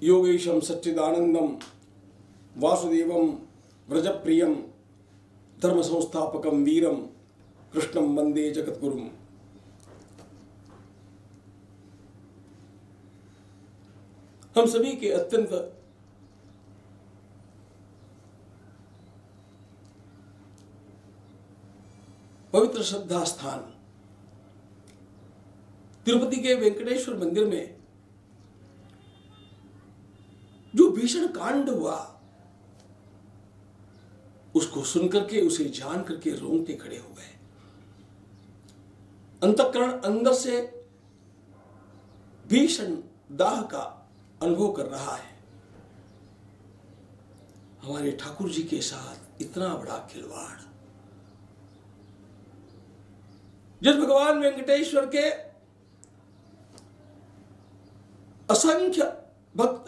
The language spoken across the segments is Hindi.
योगेशं सच्चिदानंदं वासुदेवं व्रजप्रियं धर्म संस्थापकं वीरं कृष्णं वंदे जगद्गुरुम्। हम सभी के अत्यंत पवित्र श्रद्धा स्थान तिरुपति के वेंकटेश्वर मंदिर में जो भीषण कांड हुआ उसको सुनकर के, उसे जान करके रोंगटे खड़े हो गए। अंतःकरण अंदर से भीषण दाह का अनुभव कर रहा है। हमारे ठाकुर जी के साथ इतना बड़ा खिलवाड़। जिस भगवान वेंकटेश्वर के असंख्य भक्त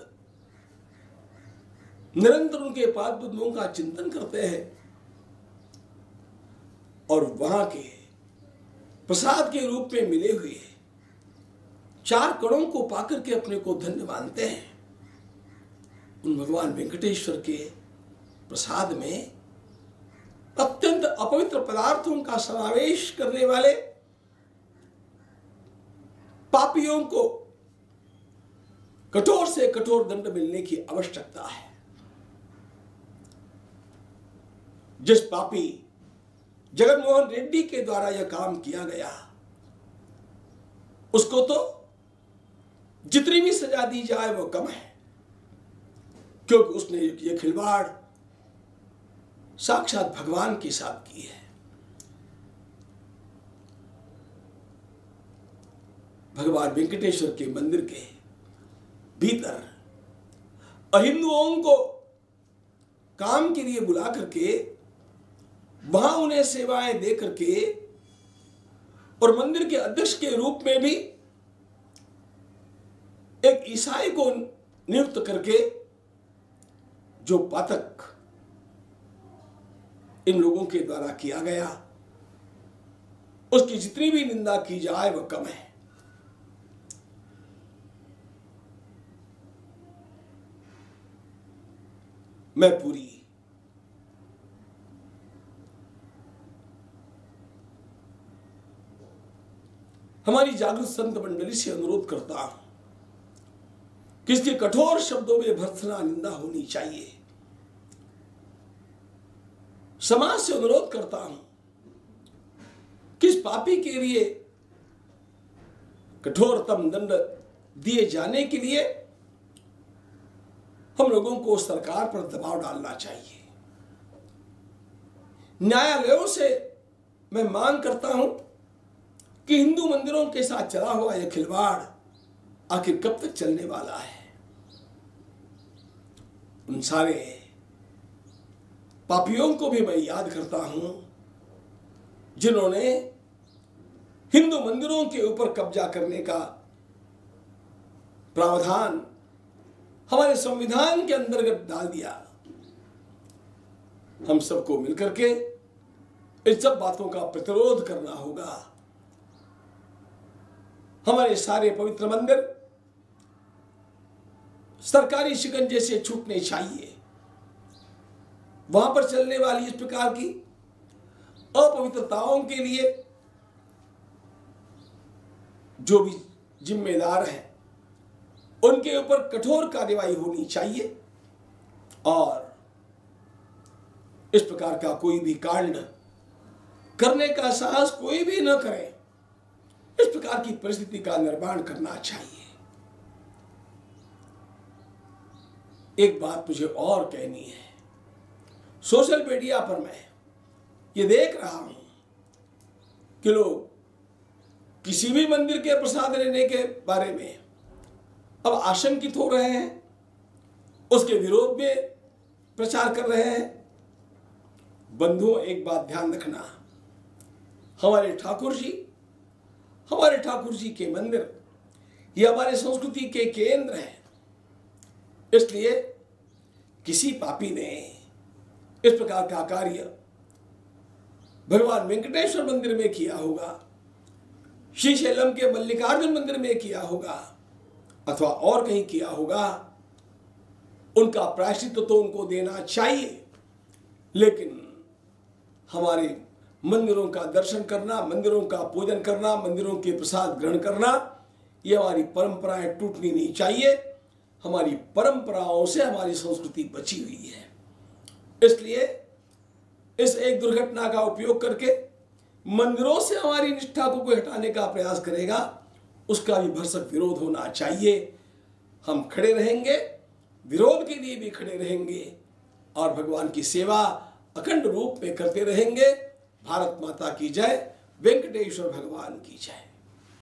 निरंतर उनके पाद पद्मों का चिंतन करते हैं और वहां के प्रसाद के रूप में मिले हुए 4 कणों को पाकर के अपने को धन्य मानते हैं, उन भगवान वेंकटेश्वर के प्रसाद में अत्यंत अपवित्र पदार्थों का समावेश करने वाले पापियों को कठोर से कठोर दंड मिलने की आवश्यकता है। जिस पापी जगनमोहन रेड्डी के द्वारा यह काम किया गया उसको तो जितनी भी सजा दी जाए वो कम है, क्योंकि उसने ये खिलवाड़ साक्षात भगवान के साथ की है। भगवान वेंकटेश्वर के मंदिर के भीतर अहिंदुओं को काम के लिए बुला करके वहां उन्हें सेवाएं दे करके और मंदिर के अध्यक्ष के रूप में भी एक ईसाई को नियुक्त करके जो पातक इन लोगों के द्वारा किया गया उसकी जितनी भी निंदा की जाए वह कम है। मैं पूरी हमारी जागृत संत मंडली से अनुरोध करता हूं कि इसके कठोर शब्दों में भर्त्सना निंदा होनी चाहिए। समाज से अनुरोध करता हूं कि इस पापी के लिए कठोरतम दंड दिए जाने के लिए हम लोगों को सरकार पर दबाव डालना चाहिए। न्यायालयों से मैं मांग करता हूं कि हिंदू मंदिरों के साथ चला हुआ यह खिलवाड़ आखिर कब तक चलने वाला है। उन सारे पापियों को भी मैं याद करता हूं जिन्होंने हिंदू मंदिरों के ऊपर कब्जा करने का प्रावधान हमारे संविधान के अंतर्गत डाल दिया। हम सबको मिलकर के इन सब बातों का प्रतिरोध करना होगा। हमारे सारे पवित्र मंदिर सरकारी शिकंजे से छूटने चाहिए। वहां पर चलने वाली इस प्रकार की अपवित्रताओं के लिए जो भी जिम्मेदार हैं उनके ऊपर कठोर कार्यवाही होनी चाहिए और इस प्रकार का कोई भी कांड करने का साहस कोई भी न करे। इस प्रकार की परिस्थिति का निर्माण करना चाहिए। एक बात मुझे और कहनी है। सोशल मीडिया पर मैं ये देख रहा हूं कि लोग किसी भी मंदिर के प्रसाद लेने के बारे में अब आशंकित हो रहे हैं, उसके विरोध में प्रचार कर रहे हैं। बंधुओं, एक बात ध्यान रखना, हमारे ठाकुर जी के मंदिर ये हमारे संस्कृति के केंद्र हैं। इसलिए किसी पापी ने इस प्रकार का कार्य भगवान वेंकटेश्वर मंदिर में किया होगा, श्रीशैलम के मल्लिकार्जुन मंदिर में किया होगा अथवा और कहीं किया होगा उनका प्रायश्चित तो उनको देना चाहिए, लेकिन हमारे मंदिरों का दर्शन करना, मंदिरों का पूजन करना, मंदिरों के प्रसाद ग्रहण करना, ये हमारी परंपराएं टूटनी नहीं चाहिए। हमारी परंपराओं से हमारी संस्कृति बची हुई है। इसलिए इस एक दुर्घटना का उपयोग करके मंदिरों से हमारी निष्ठा को कोई हटाने का प्रयास करेगा, उसका भी भरसक विरोध होना चाहिए। हम खड़े रहेंगे, विरोध के लिए भी खड़े रहेंगे और भगवान की सेवा अखंड रूप में करते रहेंगे। भारत माता की जय, वेंकटेश्वर भगवान की जय।